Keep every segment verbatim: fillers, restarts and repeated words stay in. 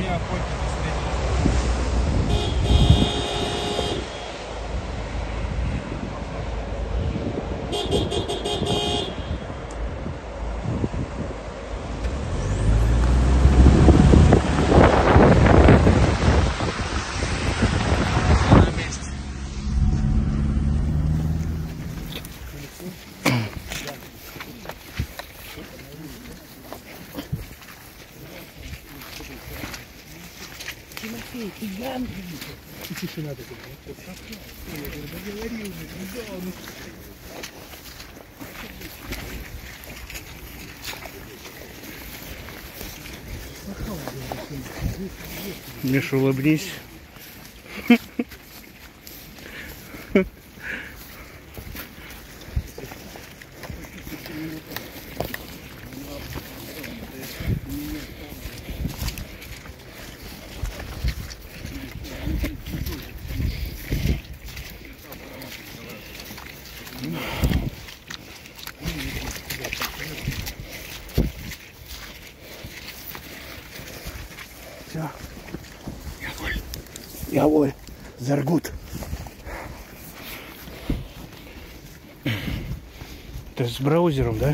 Все охотники Тимофей, ты Ян, тишина такая. Я говорил, да, он... Миша, улыбнись. Все. Jawohl. Jawohl. Sehr gut. Ты с браузером, да?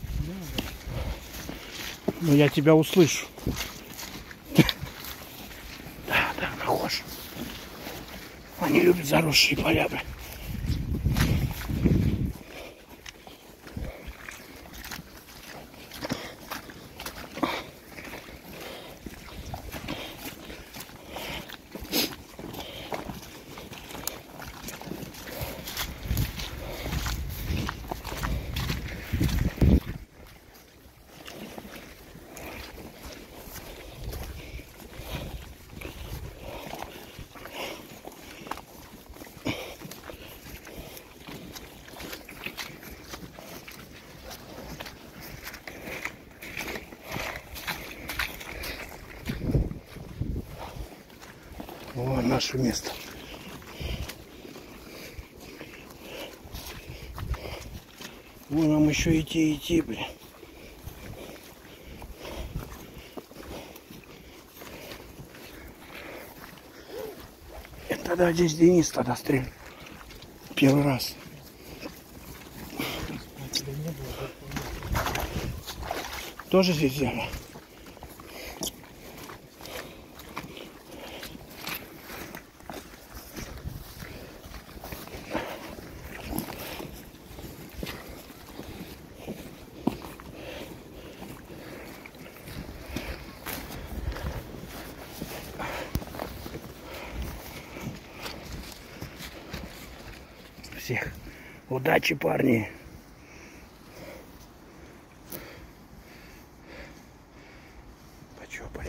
Ну, я тебя услышу. Да, да, похож. Они любят заросшие поля, бля. О, наше место. Вон нам еще идти, идти, блин. Это тогда здесь Денис тогда стрельнул. Первый раз. Тоже здесь взяли? Всех. Удачи, парни. Почёпали.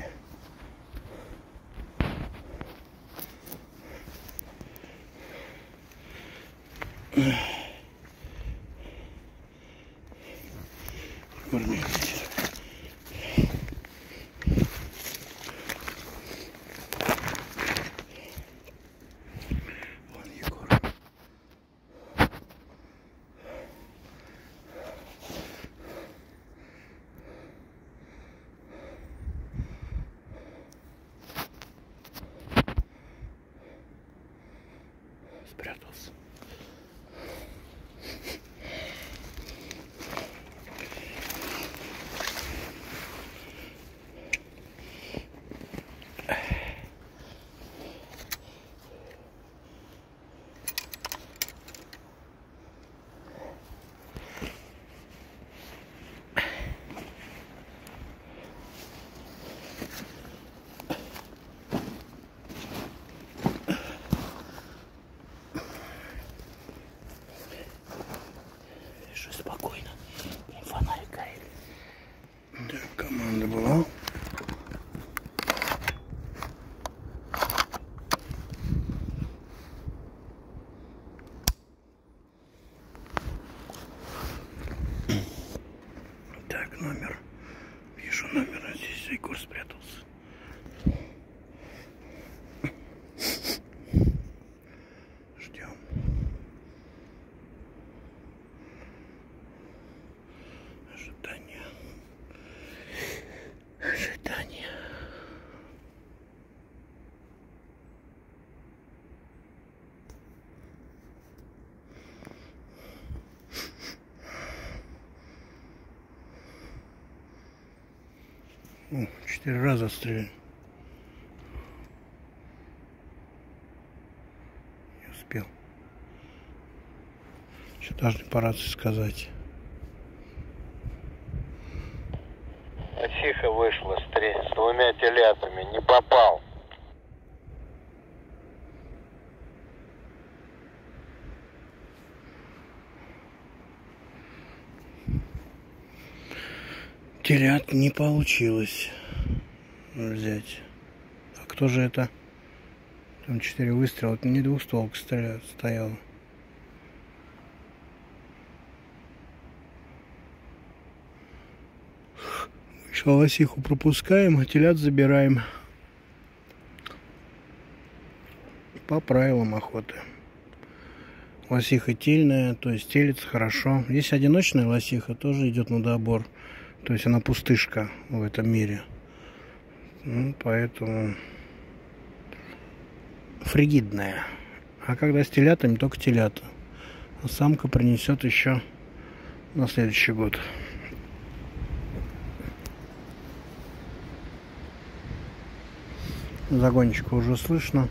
Парни. Спрятался. Спокойно. Фонарик горит. Да, команда была. Так, номер. Вижу номер, а здесь Егор спрятался. Ждем. Ожидание. Ожидание. О, четыре раза стрелял. Не успел. Еще должны по рации сказать. Лосиха вышла с, три, с двумя телятами, не попал. Телят не получилось взять. А кто же это? Там четыре выстрела. Это не двухстволка стояла. Еще лосиху пропускаем, а телят забираем. По правилам охоты. Лосиха тельная, то есть телится хорошо. Есть одиночная лосиха, тоже идет на добор. То есть она пустышка в этом мире. Ну, поэтому фригидная. А когда с телятами, только телята. А самка принесет еще на следующий год. Загончика уже слышно.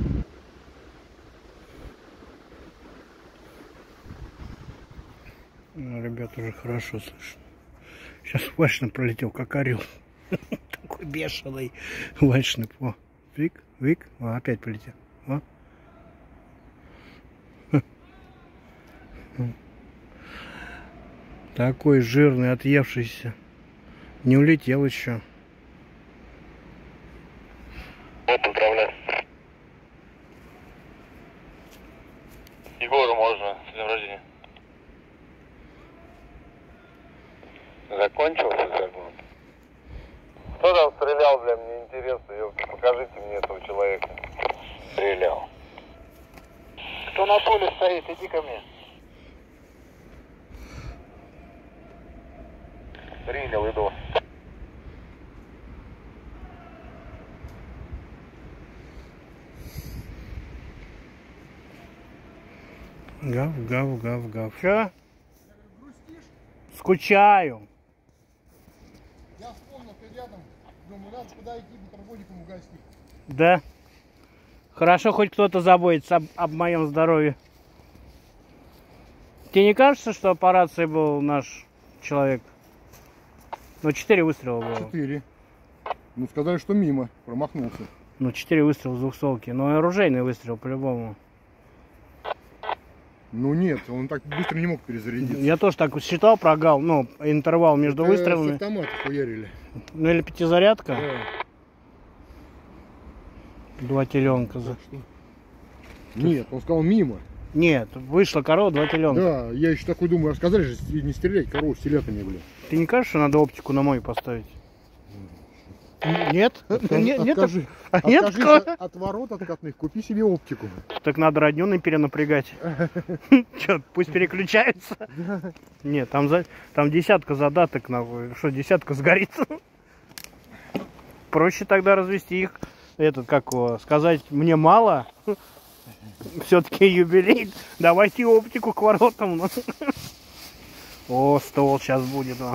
Ну, ребят, уже хорошо слышно. Сейчас вальшнеп пролетел, как орел. Такой бешеный вальшнеп. О, вик, вик. О, опять полетел. О. Такой жирный, отъевшийся. Не улетел еще. Поздравляю. Егору можно с днем рождения. Закончился загон. Кто там стрелял, бля, мне интересно, ёпта, покажите мне этого человека. Стрелял. Кто на поле стоит, иди ко мне. Принял, иду. Гав, гав, гав, гав. Че? Скучаю. Я вспомнил, ты рядом. Думаю, надо куда идти, бутербродиком угостить. Да. Хорошо, хоть кто-то заботится об, об моем здоровье. Тебе не кажется, что по рации был наш человек? Ну, четыре выстрела было. Четыре. Ну, сказали, что мимо. Промахнулся. Ну, четыре выстрела с двухстволки. Но оружейный выстрел, по-любому. Ну, нет, он так быстро не мог перезарядиться. Я тоже так считал, прогал, ну, интервал между Это выстрелами. с автомата хуярили. Ну, или пятизарядка. Да. Два теленка. За... Нет, он сказал мимо. Нет, вышла корова, два теленка. Да, я еще такой думаю, а сказали же не стрелять корову с телятами, блин. Ты не кажешь, что надо оптику на мой поставить? Нет? Нет, нет, Откажи, а нет откажись такого? от, от ворот откатных, купи себе оптику. Так надо роднёный перенапрягать. Че, пусть переключается? Нет, там, за, там десятка задаток, нахуй. Что, десятка сгорит? Проще тогда развести их. Этот, как его, сказать, мне мало. Все-таки юбилей. Давайте оптику к воротам. О, стол сейчас будет вам.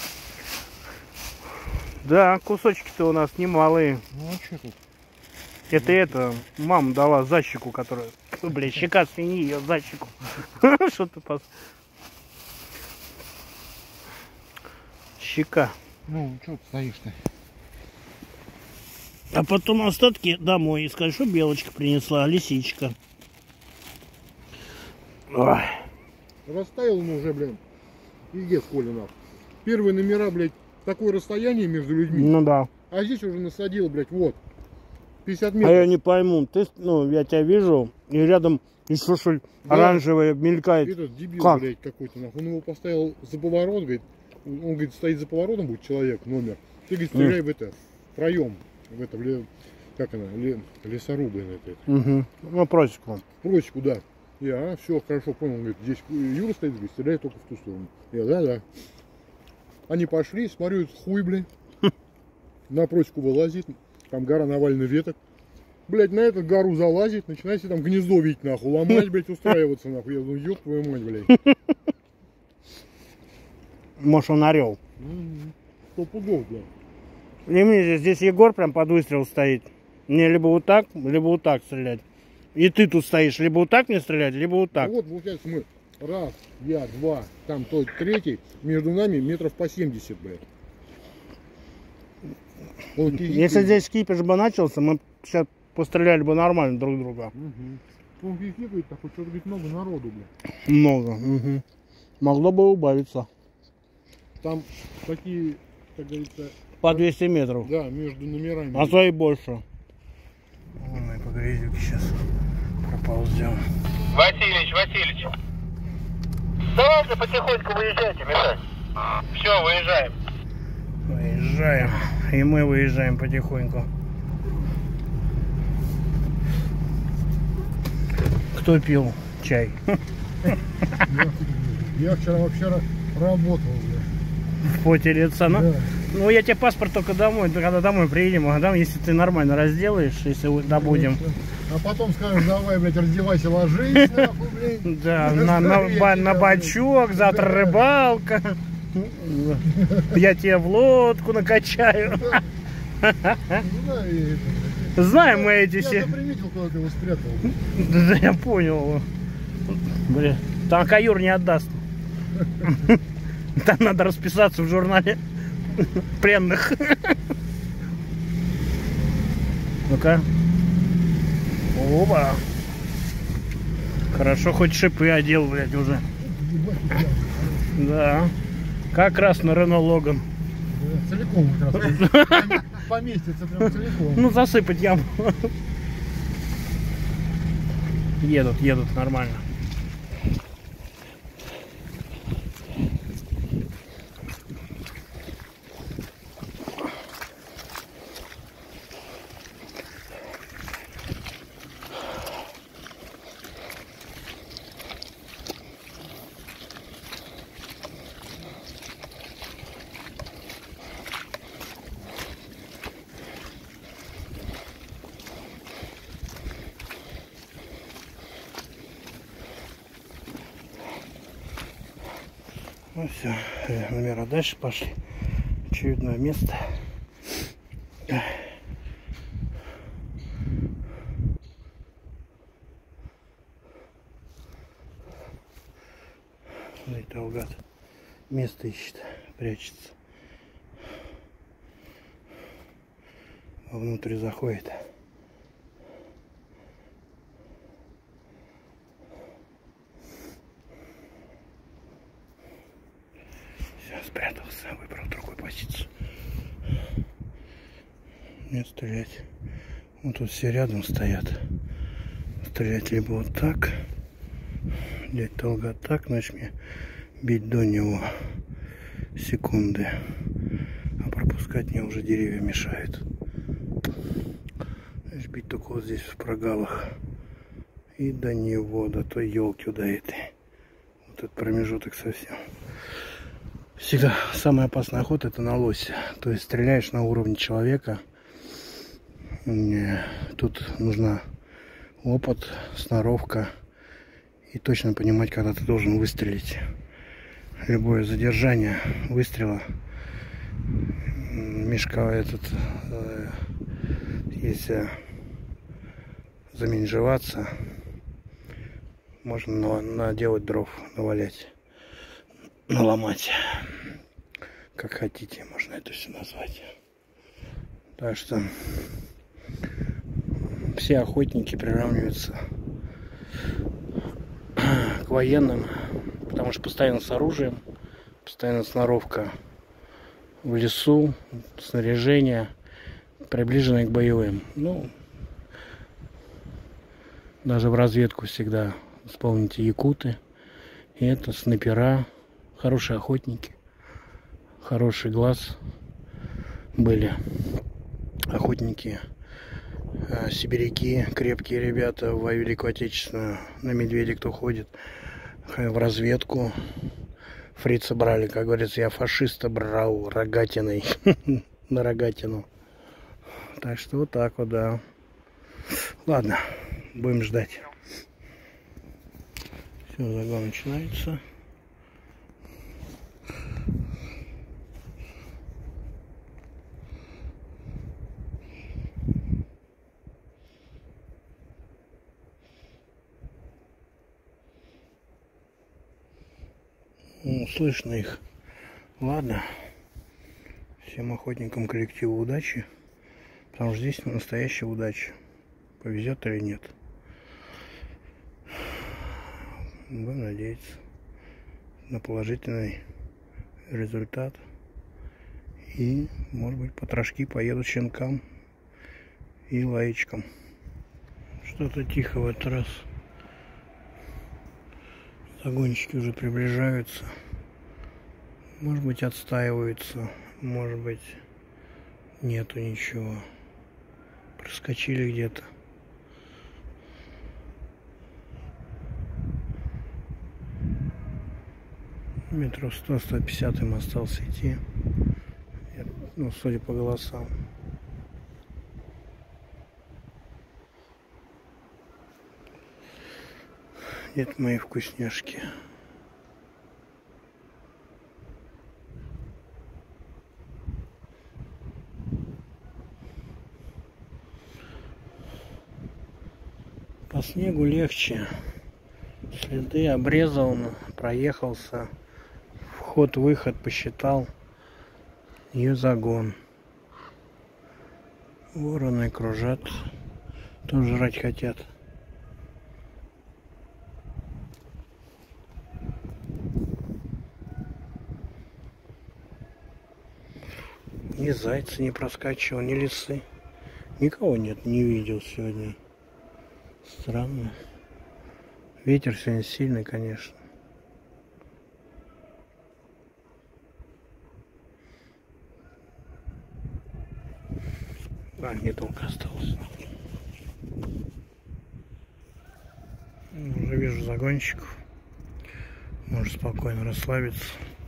Да, кусочки-то у нас немалые. Ну а что тут? Это это, мама дала за щеку, которая, блядь, щека свиньи, ее за щеку. Что ты пос... Щека. Ну, что ты стоишь-то? А потом остатки домой. И скажешь, что белочка принесла, лисичка. Ой. Расставил он уже, блин, пиздец, Коля, нахуй. Первые номера, блядь, такое расстояние между людьми. Ну да. А здесь уже насадил, блядь, вот. пятьдесят А метров. я не пойму, ты, ну, я тебя вижу, и рядом еще что Да. оранжевое мелькает. Этот дебил, Как? блядь, какой-то, нахуй. Он его поставил за поворот, говорит. Он, говорит, стоит за поворотом, будет человек, номер. Ты, говорит, стреляй в это, в проем. В это, в ле... как она, ле... лесоруб, блин, это. Угу. Ну, просеку. Просеку, да. Я, а, все, хорошо, понял. Он говорит, здесь Юра стоит, говорит, стреляй только в ту сторону. Я, да, да. Они пошли, смотрю, этот хуй, блин. На просеку вылазит, там гора навалена веток. Блядь, на эту гору залазит, начинает себе там гнездо видеть, нахуй, ломать, блядь, устраиваться, нахуй. Я думаю, ёб твою мать, блядь. Может, он орел. Сто пудов, блядь. И мне здесь, здесь Егор прям под выстрел стоит. Мне либо вот так, либо вот так стрелять. И ты тут стоишь, либо вот так мне стрелять, либо вот так. Ну вот, получается, мы раз, я, два, там тот третий, между нами метров по семьдесят, блядь. Вот, если здесь кипиш бы начался, мы сейчас постреляли бы нормально друг друга. Угу. Он говорит, так вот что-то говорит, много народу, блядь. Много. Угу. Могло бы убавиться. Там такие, как говорится... По двести метров. Да, между номерами. А то и больше. Вон мы по грязюке сейчас проползем. Васильевич, Васильевич. Давайте потихоньку выезжайте, Миша. Все, выезжаем. Выезжаем. И мы выезжаем потихоньку. Кто пил чай? Я, я вчера вообще работал, блядь. В поте лица, ну? Да. Ну, я тебе паспорт только домой, когда домой приедем, а там, если ты нормально разделаешь, если добудем. А потом скажешь, давай, блядь, раздевайся, ложись, нахуй, блядь. Да, на, на, на бачок, завтра рыбалка. Я тебе в лодку накачаю. Знаем мы эти все. Я приметил, куда ты его спрятал. Да, я понял. Блин, там каюр не отдаст. Там надо расписаться в журнале пленных. Ну-ка. Оба. Хорошо, хоть шипы одел, блядь, уже. Да. Как раз на Рено Логан. Да, целиком как раз. Поместится прям целиком. Ну, засыпать яму. Едут, едут нормально. Ну все, номера дальше пошли. Очередное место. Талгат место ищет, прячется. Вовнутрь заходит. Спрятался, выбрал другую позицию. Не стрелять. Вот тут все рядом стоят. Стрелять либо вот так. Дядь Талгат так, значит мне бить до него секунды. А пропускать мне уже деревья мешают. Значит, бить только вот здесь в прогалах. И до него, до той елки, до этой. Вот этот промежуток совсем. Всегда самая опасная охота — это на лося. То есть стреляешь на уровне человека. Тут нужна опыт, сноровка и точно понимать, когда ты должен выстрелить. Любое задержание выстрела, мешка этот, если заменжеваться, можно наделать дров, навалять. Наломать, как хотите, можно это все назвать. Так что все охотники приравниваются к военным, потому что постоянно с оружием, постоянно сноровка в лесу, снаряжение, приближенное к боевым. Ну, даже в разведку всегда вспомните якуты, и это снайпера. Хорошие охотники, хороший глаз были охотники, сибиряки, крепкие ребята в Великую Отечественную, на медведя кто ходит, в разведку фрица брали, как говорится, я фашиста брал рогатиной на рогатину. Так что вот так вот, да. Ладно, будем ждать. Все, загон начинается. слышно их. Ладно. Всем охотникам коллектива удачи. Потому что здесь настоящая удача. Повезет или нет. Будем надеяться на положительный результат. И, может быть, потрошки поедут щенкам и лаечкам. Что-то тихо в этот раз. Загонщики уже приближаются. Может быть, отстаиваются. Может быть, нету ничего. Проскочили где-то. Метров сто — сто пятьдесят им осталось идти. Ну, судя по голосам. Это мои вкусняшки. По снегу легче. Следы обрезал, проехался. Вход-выход посчитал. И загон. Вороны кружат. Тоже жрать хотят. Ни зайцы не проскачивал, ни лисы. Никого нет, не видел сегодня. Странно. Ветер сегодня сильный, конечно. А, не только осталось. Уже вижу загонщиков. Можно спокойно расслабиться.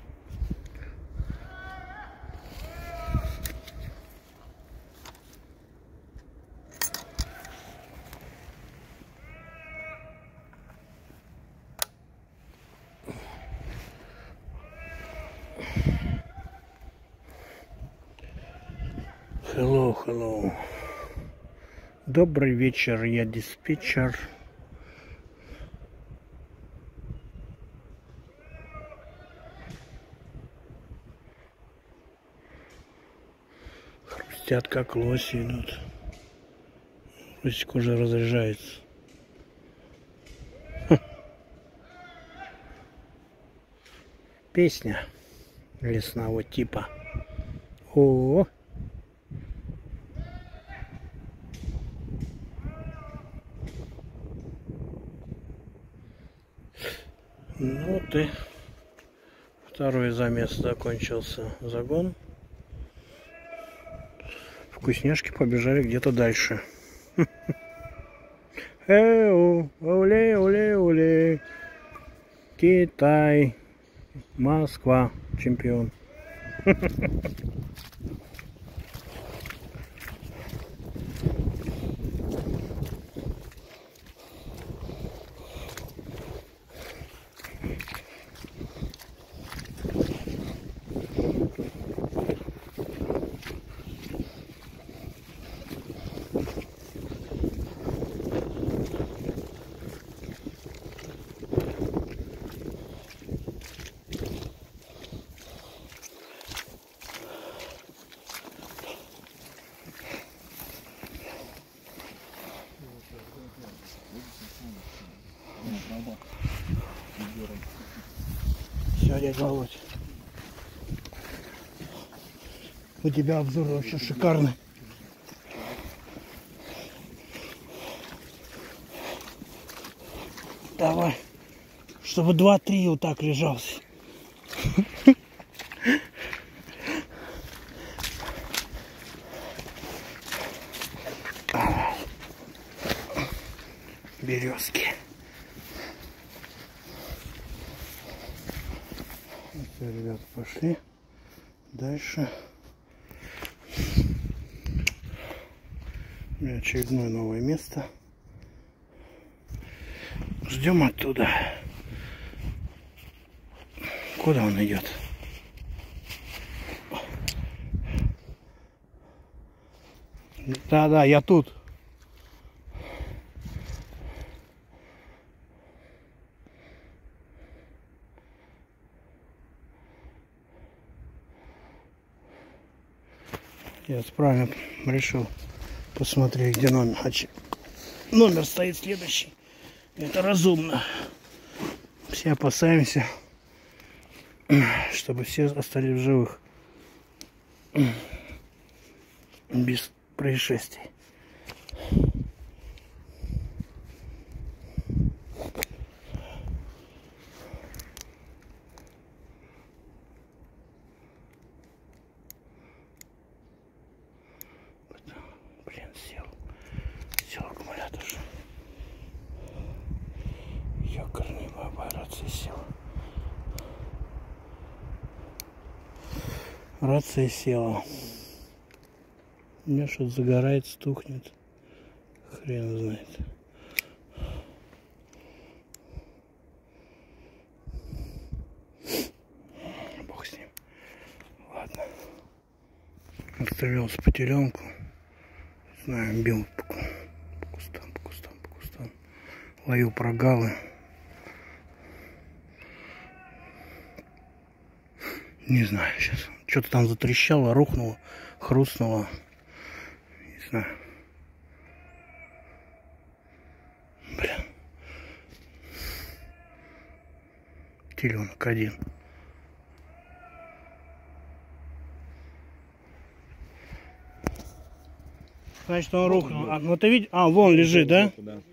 Hello, hello. Добрый вечер, я диспетчер. Хрустят, как лоси идут. Русик уже разряжается. Ха. Песня лесного типа. О-о-о. Ну вот и второй замес закончился загон. Вкусняшки побежали где-то дальше. Эу, оле, оле, оле. Китай, Москва, чемпион. Все, дядя Володь. У тебя обзор вообще шикарный. Давай, чтобы два-три вот так лежался. Березки. Все, ребята, пошли дальше. У меня очередное новое место. Ждем оттуда. Куда он идет? Да-да, я тут. Я правильно решил посмотреть, где номер. Номер стоит следующий. Это разумно. Все опасаемся, чтобы все остались в живых. Без происшествий. Блин, сел. Сел аккумулятор. Ёкарный баба, рация села. Рация села. У меня что-то загорает, стухнет. Хрен знает. Бог с ним. Ладно. Отстрелялся по теленку. Знаю, бил по, по кустам, по кустам, по кустам. Ловил прогалы. Не знаю сейчас. Что-то там затрещало, рухнуло, хрустнуло. Не знаю. Блин. Теленок один. Значит, он рухнул. А, ну ты видишь? А, вон лежит, да?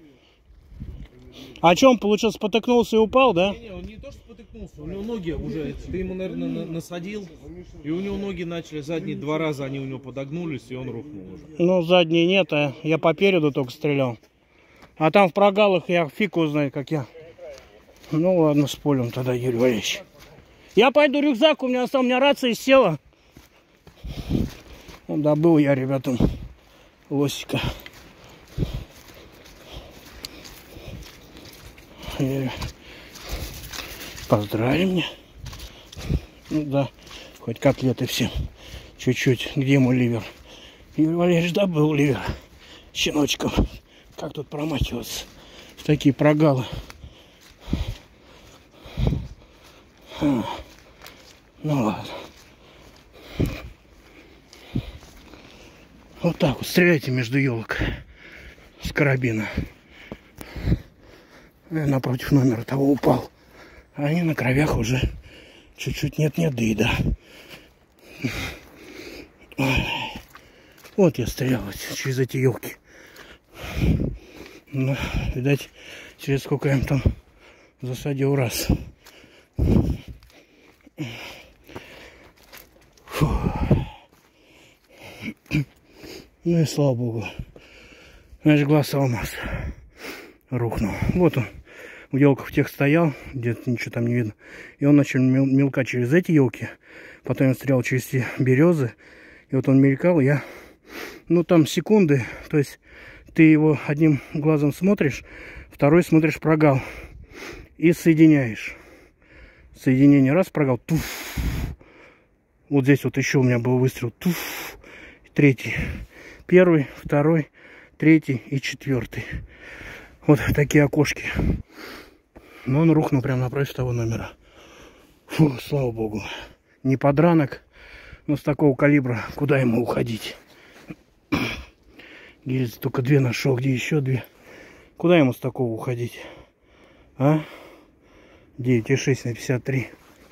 А что он, получился, спотыкнулся и упал, да? Не, не, он не то, что спотыкнулся, у него ноги уже, ты ему, наверное, на насадил, и у него ноги начали, задние два раза они у него подогнулись, и он рухнул уже. Ну, задние нет, а я по переду только стрелял. А там в прогалах я фиг узнаю, как я. Ну ладно, с полем тогда, Юрий Валерьевич. Я пойду, рюкзак у меня остался, у меня рация села. Ну, добыл я, ребятам, лосика. И поздравили меня. Ну да, хоть котлеты всем. Чуть-чуть. Где мой ливер? Юрий Валерьевич добыл ливер. Щеночком. Как тут промахиваться в такие прогалы? Ну ладно. Вот так вот стреляйте между елок с карабина. Я напротив номера того упал. А они на кровях уже чуть-чуть нет-нет, да и да. Вот я стрелял через эти елки. Ну, видать, через сколько я им там засадил раз. Фу. Ну и слава богу. Значит, глаз алмаз рухнул. Вот он в елках тех стоял, где-то ничего там не видно. И он начал мел мелкать через эти елки. Потом я стрелял через эти березы. И вот он мелькал, я... Ну там секунды, то есть ты его одним глазом смотришь, второй смотришь прогал. И соединяешь. Соединение раз, прогал. Туф. Вот здесь вот еще у меня был выстрел. Туф. Третий. Первый, второй, третий и четвертый. Вот такие окошки. Но он рухнул прямо напротив того номера. Фу, слава богу. Не подранок, но с такого калибра куда ему уходить? Гильзы только две нашел, где еще две? Куда ему с такого уходить? А? девять и шесть на пятьдесят три.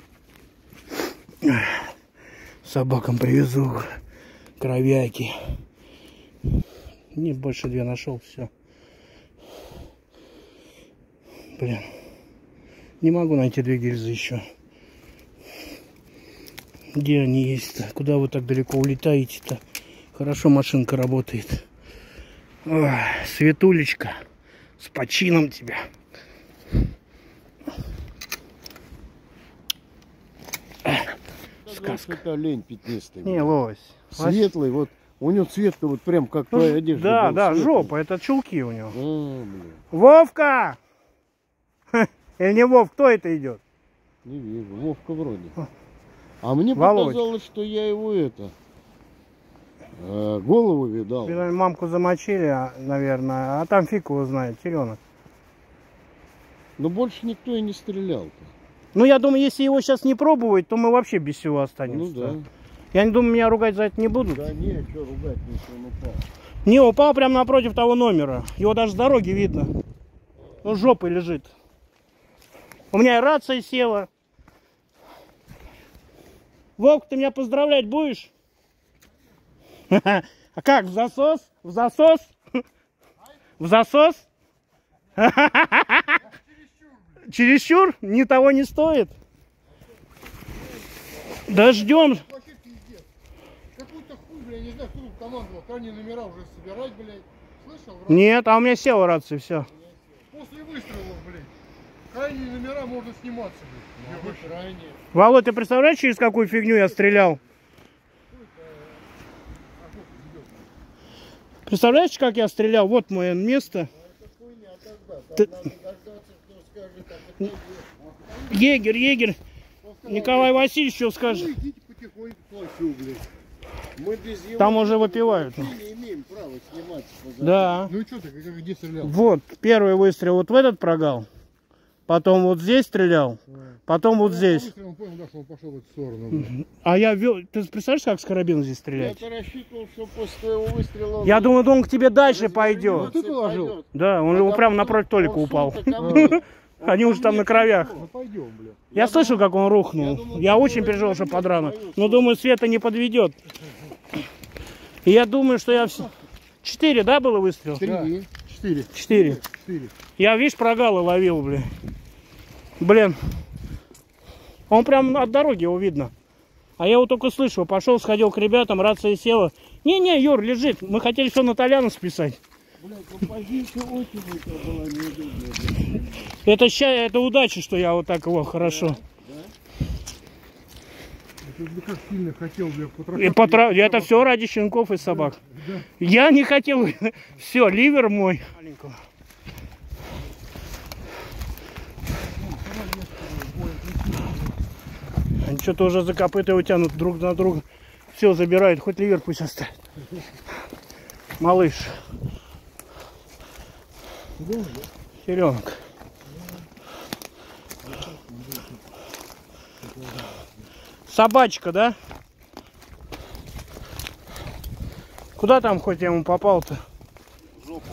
Собакам привезу. Кровяки. Не больше две нашел, все. Блин. Не могу найти две гильзы еще. Где они есть-то? Куда вы так далеко улетаете-то? Хорошо машинка работает. Ой, Светулечка, с почином тебя. Сказка. Это лень пятнистый. Не, лось. Светлый, вот. У него цвет-то вот прям как твоя одежда. Да, да, светлый. жопа, это чулки у него. А, блин. Вовка! Или не Вов, кто это идет? Не вижу, Вовка вроде. А мне Володь. показалось, что я его это... э, голову видал. Мамку замочили, наверное, а там фиг его знает, теленок. Но больше никто и не стрелял-то. Ну, я думаю, если его сейчас не пробовать, то мы вообще без всего останемся. Ну да. Я не думаю, меня ругать за это не будут. Да не, что ругать, если он упал. Не, упал прямо напротив того номера. Его даже с дороги видно. Он жопой лежит. У меня и рация села. Волк, ты меня поздравлять будешь? А как, в засос? В засос? В засос? Чересчур? Ни того не стоит. Дождем. Какой-то хуй, бля, не знаю, кто тут командовал. Крайние номера уже собирать, блядь. Слышал? Нет, а у меня села рация, все. После выстрелов, блядь. Крайние номера можно сниматься, блядь. Ну, крайние. Володь, ты представляешь, через какую фигню я стрелял? Представляешь, как я стрелял? Вот мое место. Ты... Егерь, егерь. Николай Васильевич что скажет? Идите потихоньку плачу, блядь. Мы без его Там уже выпивают. не имеем права сниматься. Да. Ну и что ты, где стрелял? Вот, первый выстрел вот в этот прогал. Потом вот здесь стрелял. Потом вот здесь. Он понял, да, что он пошел в эту сторону. А я вел... Ты представляешь, как с карабина здесь Я стрелять? рассчитывал, что после твоего выстрела... Я думаю, он к тебе дальше пойдет. Ты положил? Да, он его прямо напротив Толика упал. Они уже там на кровях. Ну пойдем, бля. Я слышал, как он рухнул. Я очень переживал, что под рану. Но думаю, Света не подведет. И я думаю, что я все... Четыре, да, было выстрел? Три. Четыре. Четыре. Четыре. Я, видишь, прогалы ловил, блин. Блин. Он прям от дороги его видно. А я его только слышу. Пошел, сходил к ребятам, рация села. Не-не, Юр, лежит. Мы хотели все на Толяна списать. Блядь, композиция очень была неудобная. Это, ща... это удача, что я вот так его хорошо. Ты как сильно хотел, бля, И потра... Это все ради щенков и собак. Да. Я не хотел. Все, ливер мой. Они что-то уже за копыта утянут друг на друга. Все, забирают. Хоть ливер пусть оставит. Малыш. Серенок. Собачка, да? Куда там хоть я ему попал-то? В жопу.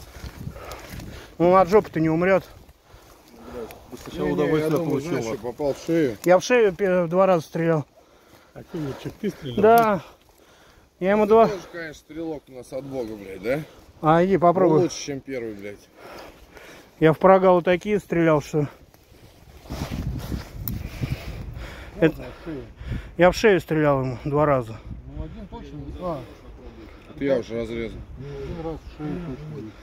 Он от жопы-то не умрет. Сначала удовольствие получил. Знаешь, попал в шею. Я в шею два раза стрелял. А ты, Юрчик, ты стрелял? Да. Я ему два... Тоже, конечно, стрелок у нас от бога, блядь, да? А, иди попробуй. Ну, лучше, чем первый, блядь. Я в прогалы такие стрелял, что... Это... Я в шею стрелял ему два раза. Ну, один точно. А, Это я уже разрезал. один раз в шею точно.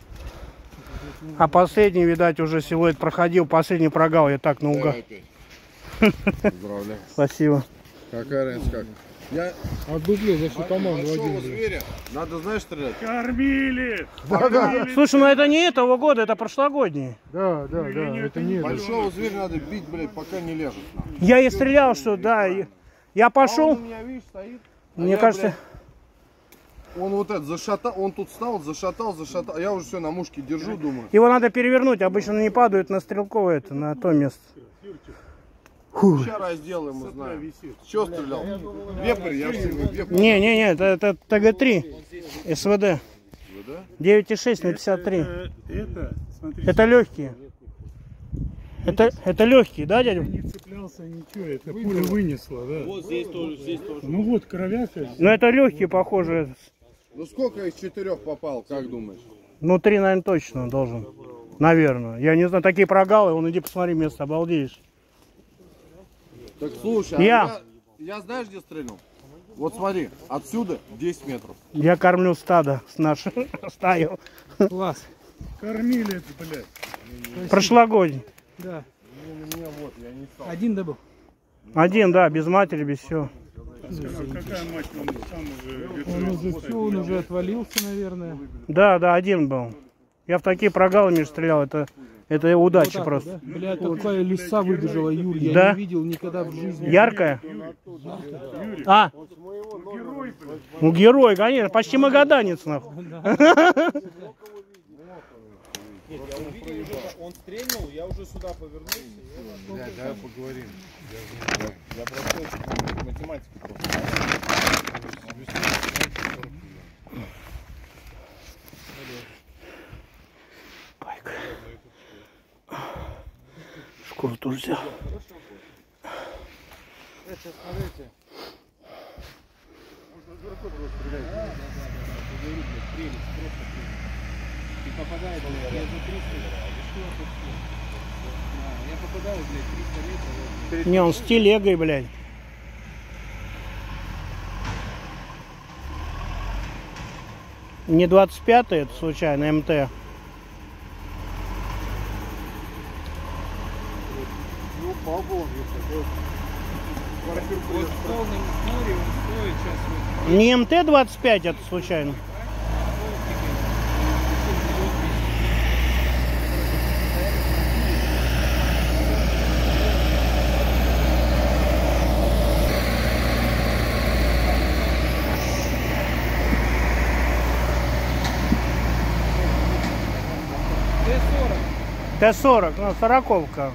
А последний, видать, уже силуэт проходил. Последний прогал, я так наугад. Поздравляю. Спасибо. Какая разница как? Я От дубле за всю команду большого один. зверя надо, знаешь, стрелять? Кормили! Да, да, Слушай, ну это не этого года, это прошлогодний. да, да, да, это не это. Большого зверя надо бить, блядь, пока не ляжет. нахуй. Я и стрелял, что да. и- Я А он пошел. у меня, видишь, стоит. А Мне я, кажется, блядь, он вот это зашатал, он тут встал, зашатал, зашатал. А я уже все на мушке держу, думаю. его надо перевернуть. Обычно не падают на стрелковое, это на то место. Фу. Сейчас разделаем, мы знаем. Чего стрелял? Вепрь, я же говорю, вепрь. Не, не, не, это, это Т Г три СВД. Да? девять и шесть на пятьдесят три. Это, смотри, Это легкие. Это, это легкие, да, дядя? не цеплялся ничего, это пуля вынесла, да. Вот здесь тоже, здесь тоже. Ну вот, кровяка. Ну это легкие, похоже. Ну сколько из четырех попал, как думаешь? Ну три, наверное, точно должен. Наверное. Я не знаю, такие прогалы, вон иди посмотри место, обалдеешь. Так слушай, а Я. я, я знаешь, где стрельнул? Вот смотри, отсюда десять метров. Я кормлю стадо с нашей стаю. Класс. Кормили это, блядь. Прошлогодний. Да. Один добыл. Один, да, без матери, без всего. Какая мать, он сам уже... Он уже все, он уже отвалился, наверное. Да, да, один был. Я в такие прогалы между стрелял, это, это удача Вот так просто. вот, да? Бля, такая лиса выбежала, Юр, я Да? не видел никогда в жизни. Яркая? А? Ну герой, конечно, почти магаданец, нахуй. Нет, я увидел уже, он стрельнул, я уже сюда повернулся. Да, да, поговорим. Я просто математику просто. Байк. Шкуру тоже взял. Сейчас смотрите. Можно дураку просто стрелять. Да, да, да, да. Я говорю, блядь, прелесть, просто прелесть. И попадает, блядь, я за триста. Я попадаю, блядь, триста метров. Не, он с телегой, блядь. Не двадцать пятый, это случайно, МТ. Ну, по-богу, если Вот в полном море он стоит сейчас. Не МТ двадцать пять, это случайно. Т сорок, ну, сороковка.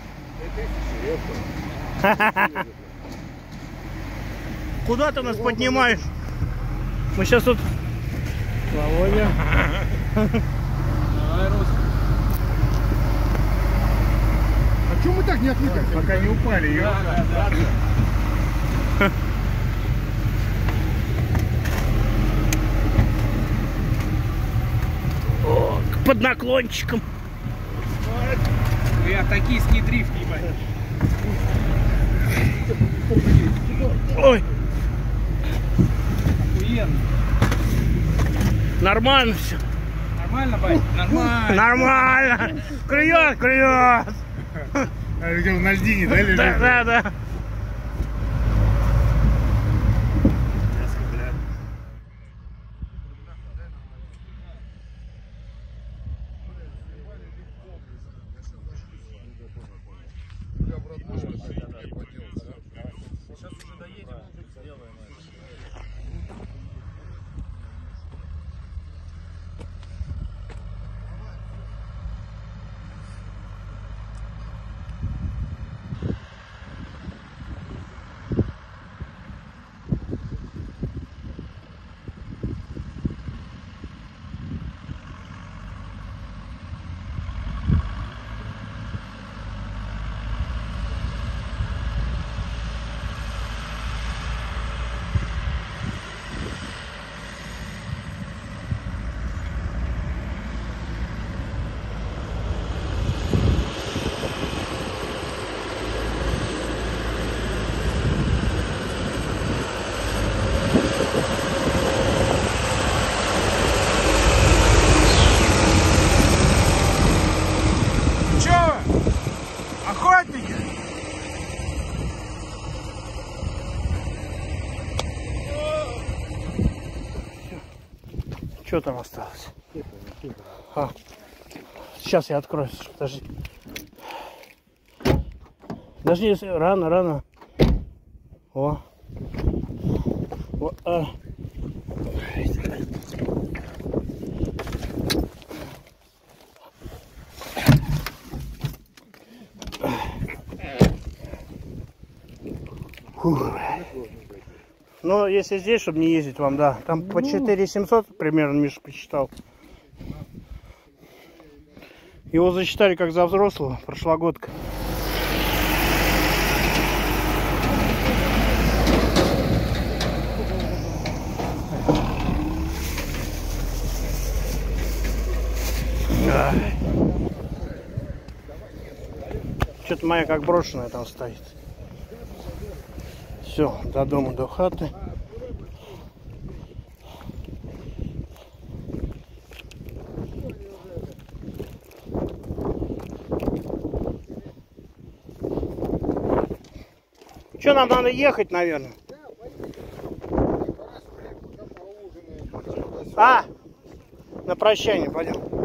Куда ты нас поднимаешь? Мы сейчас тут... Володя. А чё мы так не отвлекаемся? пока не упали. Да, да, да, да. О, под наклончиком. Я токийский дрифт, ебать. Ой, Охуенно. нормально все. Нормально, бать? Нормально. Нормально. Клюет, клюет. А где на льдине, да, лежит? Да, да, да. Что там осталось? А, сейчас я открою. Подожди. Подожди, если рано, рано. О. О, а. Фух. Ну, если здесь, чтобы не ездить вам, да. Там по четыре семьсот примерно, Миша посчитал. Его засчитали как за взрослого, прошлогодка. Что-то моя как брошенная там стоит. Все, до дома, до хаты. Что, нам надо ехать, наверное? А, на прощание пойдем.